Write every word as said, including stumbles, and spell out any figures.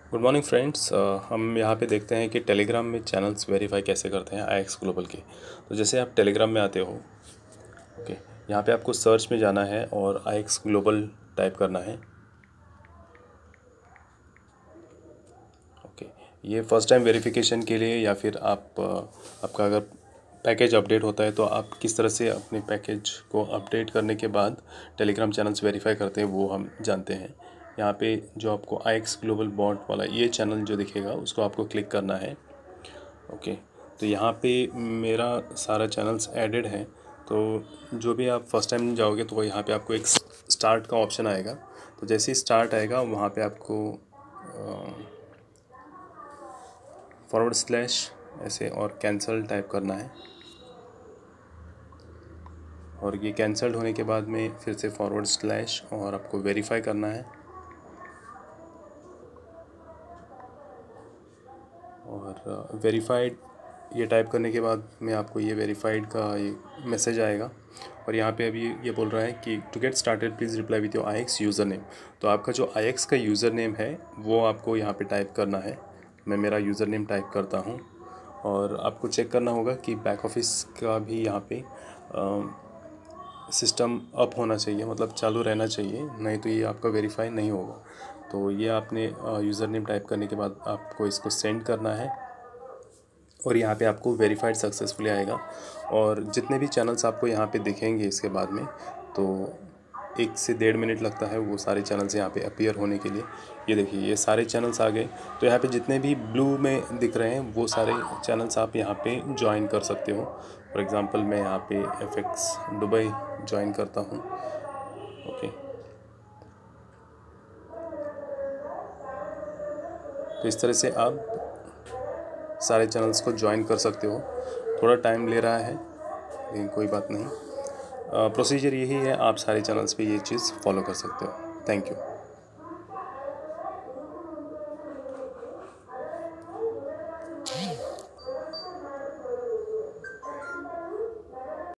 Good morning friends. हम यहाँ पे देखते हैं कि टेलीग्राम में चैनल्स वेरीफाई कैसे करते हैं आई एक्स ग्लोबल के। तो जैसे आप टेलीग्राम में आते हो, ओके, यहाँ पे आपको सर्च में जाना है और आई एक्स ग्लोबल टाइप करना है। ओके, ये फर्स्ट टाइम वेरिफिकेशन के लिए या फिर आप uh, आपका अगर पैकेज अपडेट होता है तो आप किस तरह से अपने पैकेज को अपडेट करने के बाद टेलीग्राम चैनल्स वेरीफाई करते हैं वो हम जानते हैं। यहाँ पे जो आपको आई एक्स ग्लोबल बॉट वाला ये चैनल जो दिखेगा उसको आपको क्लिक करना है। ओके, तो यहाँ पे मेरा सारा चैनल्स एडेड है। तो जो भी आप फर्स्ट टाइम जाओगे तो यहाँ पे आपको एक स्टार्ट का ऑप्शन आएगा। तो जैसे ही स्टार्ट आएगा वहाँ पे आपको फॉरवर्ड स्लैश ऐसे और कैंसल टाइप करना है, और ये कैंसल्ड होने के बाद में फिर से फॉरवर्ड स्लैश और आपको वेरीफाई करना है। और वेरीफाइड ये टाइप करने के बाद में आपको ये वेरीफाइड का ये मैसेज आएगा। और यहाँ पे अभी ये बोल रहा है कि to get started please reply with your I X user name. तो आपका जो आई एक्स का यूज़र नेम है वो आपको यहाँ पे टाइप करना है। मैं मेरा यूज़र नेम टाइप करता हूँ, और आपको चेक करना होगा कि बैक ऑफिस का भी यहाँ पे सिस्टम अप होना चाहिए, मतलब चालू रहना चाहिए, नहीं तो ये आपका वेरीफाई नहीं होगा। तो ये आपने यूज़र नेम टाइप करने के बाद आपको इसको सेंड करना है, और यहाँ पे आपको वेरीफाइड सक्सेसफुली आएगा। और जितने भी चैनल्स आपको यहाँ पे दिखेंगे इसके बाद में, तो एक से डेढ़ मिनट लगता है वो सारे चैनल्स यहाँ पे अपीयर होने के लिए। ये देखिए ये सारे चैनल्स आ गए। तो यहाँ पे जितने भी ब्लू में दिख रहे हैं वो सारे चैनल्स आप यहाँ पे ज्वाइन कर सकते हो। फॉर एग्ज़ाम्पल मैं यहाँ पे एफ एक्स दुबई ज्वाइन करता हूँ। ओके, तो इस तरह से आप सारे चैनल्स को ज्वाइन कर सकते हो। थोड़ा टाइम ले रहा है लेकिन कोई बात नहीं, प्रोसीजर यही है, आप सारे चैनल्स पे ये चीज़ फॉलो कर सकते हो। Thank you.